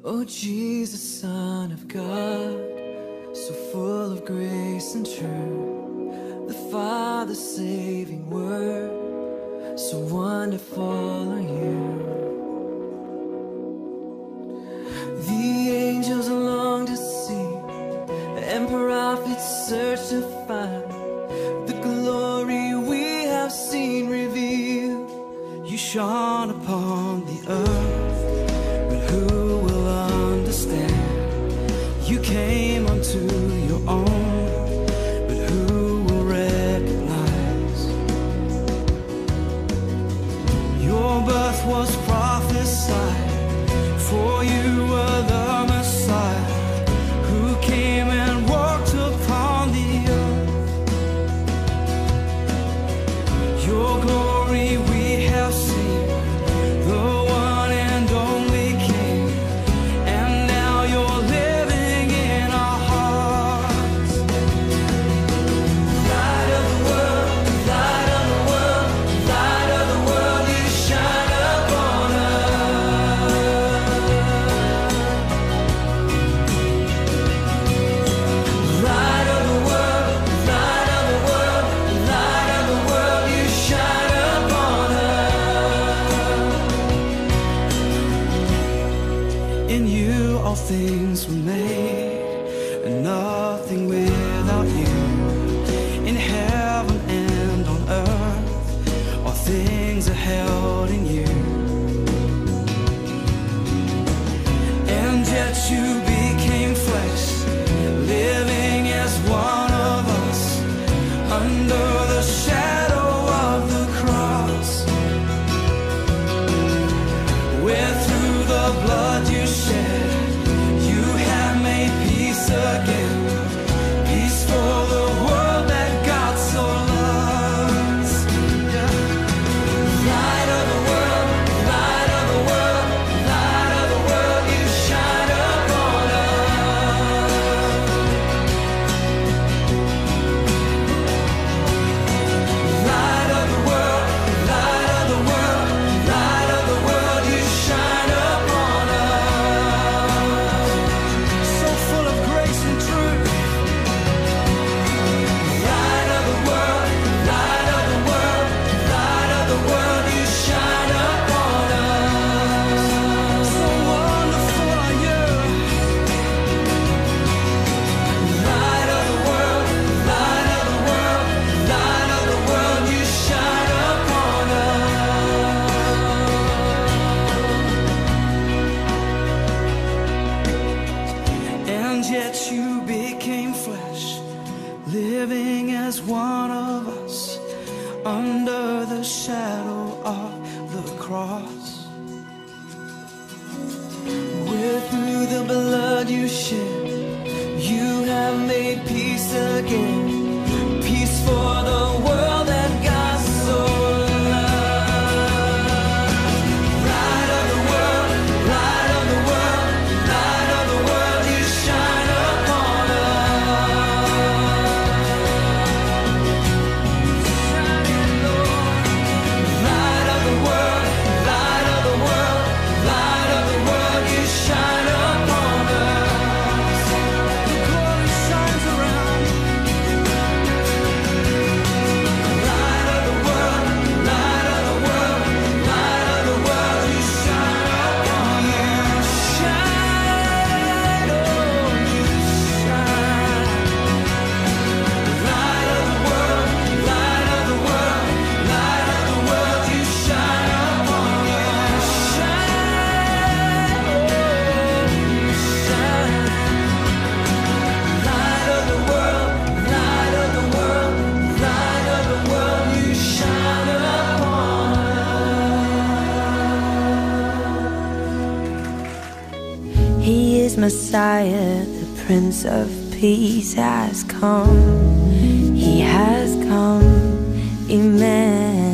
Oh Jesus, Son of God, so full of grace and truth, the Father's saving word, so wonderful are you. The angels long to see, and prophets search to find the glory we have seen revealed. You shone upon the earth, but who will understand? You came unto your own, but who will recognize? Your birth was prophesied, for you were the Messiah, who came and walked upon the earth. Your glory we have seen, the one and only King, and now you're living in our hearts. Light of the world, light of the world, light of the world, you shine upon us. Light of the world, light of the world, light of the world, you shine upon us. In you all things were made, and nothing without you. In heaven and on earth, all things are held in you. And yet you became flesh, living as one of us, under the shadow of the cross, where through the blood you shed, you have made peace again. Peace for the world that God so loves. Yeah. Light of the world, light of the world, light of the world, you shine upon us. Light of the world, light of the world, light of the world, you shine upon us. So full of grace and truth. Light of the world, light of the world, light of the world, you shine upon us. So wonderful are you. Light of the world, light of the world, light of the world, you shine upon us. And yet you became flesh, living as one of us, under the shadow of the cross, where through the blood you shed, you have made peace again. Peace for the world that God so loved. Light of the world, light of the world, light of the world, you shine upon us. Shining Lord. Light of the world, light of the world, light of the world, you shine upon us. Your glory shines around. Light of the world, light of the world, light of the world, you shine upon us. Shine, oh, you shine. Light of the world, light of the world, light of the world, you shine upon us. Shine, oh, you shine. Light of the world, light of the world, light of the world, you shine upon us. He is Messiah, the Prince of Peace has come. He has come, Emmanuel.